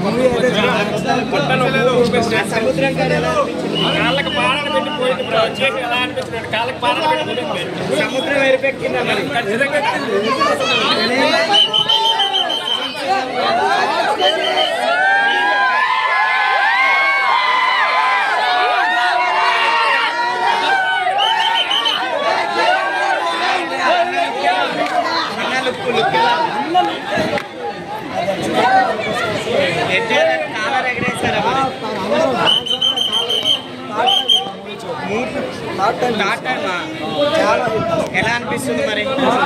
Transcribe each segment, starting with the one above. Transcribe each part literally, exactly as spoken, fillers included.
సముద్రం కాళ్ళకి పాడలు పెట్టి పోయింది చేసి ఎలా అనిపించినట్టు కాళ్ళకి పాడలు పెట్టి సముద్రం ఎరిపెక్కిందా మరి ఎలా అనిపిస్తుంది మరి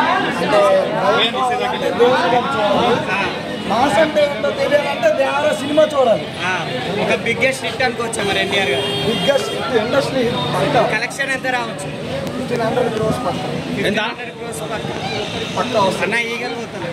మాస్ అంటే ఏంటో తెలియాలంటే దేవర సినిమా చూడాలి. ఒక బిగ్గెస్ట్ హిట్ అనుకోవచ్చా మరి ఎన్టీఆర్ గారు? Biggest hit industry hit. Collection ఎంత రావచ్చు? ఫిఫ్టీన్ హండ్రెడ్ క్రోర్స్ పక్క పక్క అన్న ఈగలు పోతాను.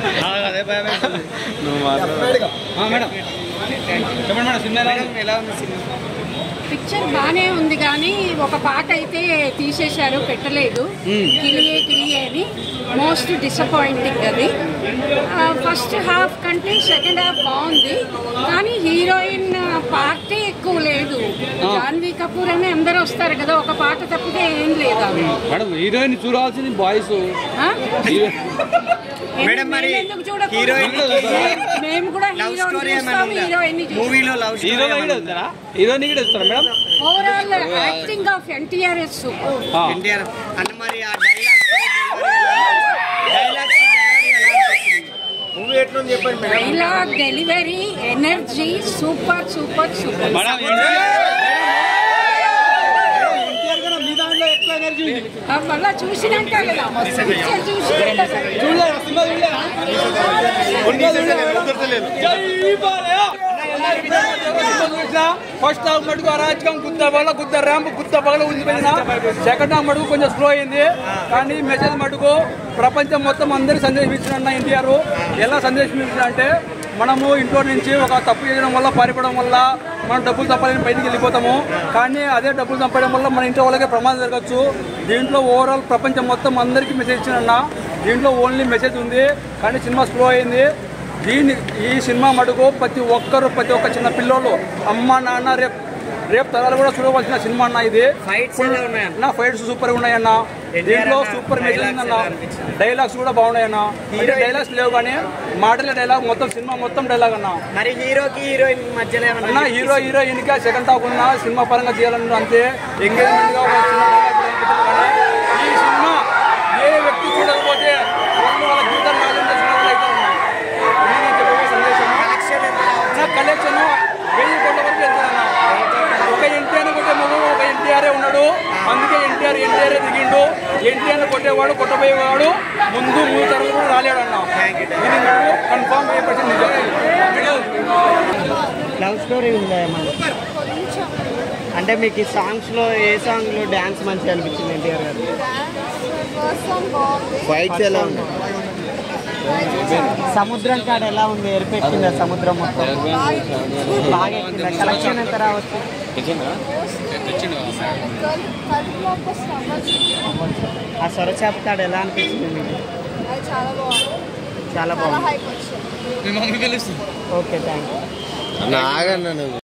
మేడం చెప్పండి మేడం సినిమా ఎలా ఉంది సినిమా? పిక్చర్ బాగానే ఉంది కానీ ఒక పాట అయితే తీసేశారు, పెట్టలేదు. కిలియే కిలియే అని మోస్ట్ డిసప్పాయింటింగ్ అది. ఫస్ట్ హాఫ్ కంటే సెకండ్ హాఫ్ బాగుంది కానీ హీరోయిన్ పార్టీ ఎక్కువ లేదు. జాన్వీ కపూర్ అని అందరూ వస్తారు కదా, ఒక పాట తప్పితే ఏం లేదా మేడం? హీరోయిన్ చూడాల్సింది బాయ్స్. మేడం మరి హీరోయిన్ మేము కూడా హీరోయిన్ మూవీలో లవ్ హీరోయిన్ కూడా వస్తారా madam? Overall acting of NTR is super. NTR అన్న మరి ఆ డైలాగ్స్ డైలాగ్స్ మూవీ ఎట్లుంది చెప్పండి madam? Dialogue delivery energy super super super. మళ్ళా చూసినాక ఫస్ట్ హాఫ్ మటుకు అరాచకం గుద్ద వల్ల గుద్ద ర్యాంప్ గుద్ద పగల ఉండిపోయిన. సెకండ్ హాఫ్ మటుకు కొంచెం స్లో అయింది కానీ మెసేజ్ మటుకు ప్రపంచం మొత్తం అందరికి సందేశం ఇచ్చిన ఎన్టీఆర్. ఎలా సందేశం ఇచ్చిన అంటే మనము ఇంట్లో నుంచి ఒక తప్పు చేయడం వల్ల పారిపోవడం వల్ల మనం డబ్బులు తప్పాలని బయటికి వెళ్ళిపోతాము కానీ అదే డబ్బులు తప్పడం వల్ల మన ఇంట్లో వాళ్ళకే ప్రమాదం జరగచ్చు. దీంట్లో ఓవరాల్ ప్రపంచం మొత్తం అందరికీ మెసేజ్ ఇచ్చిన దీంట్లో ఓన్లీ మెసేజ్ ఉంది కానీ సినిమా స్లో అయింది. దీని ఈ సినిమా మటుకు ప్రతి ఒక్కరు ప్రతి ఒక్క చిన్న పిల్లోళ్ళు అమ్మ నాన్న రేపు రేపు తరాలు కూడా చూడవలసిన సినిమా అన్న ఇది. నా ఫైట్స్ సూపర్ ఉన్నాయన్న, దీంట్లో సూపర్ మెసేజ్ ఉందన్న, డైలాగ్స్ కూడా బాగున్నాయన్న. అంటే డైలాగ్స్ లేవు కానీ మాటల డైలాగ్ మొత్తం సినిమా మొత్తం డైలాగ్ అన్న. మరి హీరోకి హీరోయిన్ మధ్యలో అన్న హీరో హీరోయిన్ గా సెకండ్ హాఫ్ ఉన్న సినిమా పరంగా చేయాలన్న అంతే. ఎంగేజ్మెంట్ గా ఈ సినిమా ఏ వ్యక్తి చూడకపోతే వాళ్ళ జీవితాలు నాశనం చేసిన వాళ్ళు అయితే ఉన్నాయి. నేను చెప్పే సందేశం కలెక్షన్ వెయ్యి కోట్ల వరకు వెళ్తానన్న. ఒక ఎన్టీఆర్ కొట్టే మగ ఒక ఎన్టీఆర్ఏ ఉన్నాడు, అందుకే ఎన్టీఆర్ ఎన్టీఆర్ఏ దిగిండు. ఎన్టీఆర్ కొట్టేవాడు కొట్టబోయేవాడు ముందు మూడు తరగతి కూడా రాలేడు అన్న. ఇది నాకు కన్ఫామ్ ఏ పర్సెంట్ నిజం. లవ్ స్టోరీ ఉందా ఏమన్నా? అంటే మీకు ఈ సాంగ్స్ లో ఏ సాంగ్ లో డాన్స్ మంచిగా అనిపించింది ఎన్టీఆర్ గారు? ఫైట్స్ ఎలా ఉంది? సముద్రం కాడ ఎలా ఉంది? ఎరిపెట్టిందా సముద్రం మొత్తం? బాగా ఎక్కిందా? కలెక్షన్ ఎంత రావచ్చు? ఆ సొరచేప కాడ ఎలా అనిపించింది మీకు? చాలా బాగుంది. Okay thank you.